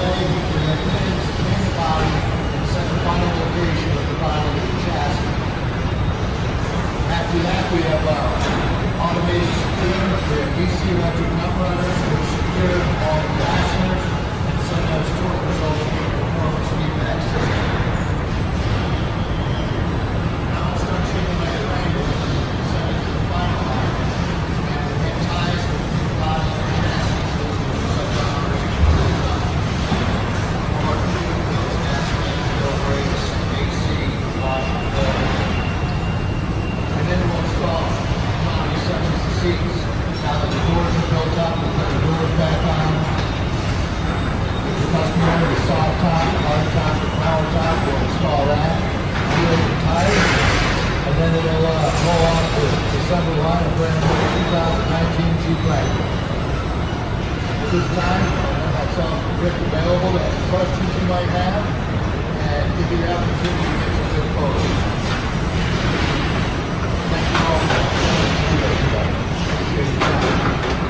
leg, and then legs, and the body, and set the final location of the body with the chassis. After that, we have automated secure. We have DC electric nut runners, which secure all the fasteners, and send those torque controls to the performance feedback system. Now it's not shaping like a wrangler. Send it to the final line, and it ties the body and the chassis to the sub-operating and then we'll install bodies such as the seats. Now that the doors are built up, we'll put the doors back on. The customer with the soft top, hard top, the power top, we'll install that. Seal the tires, and then it'll roll off the assembly line of brand new 2019 Jeep Wrangler. At this time, that's all Rick available to any questions you might have, and give you the opportunity to get some good photos. Thank you all.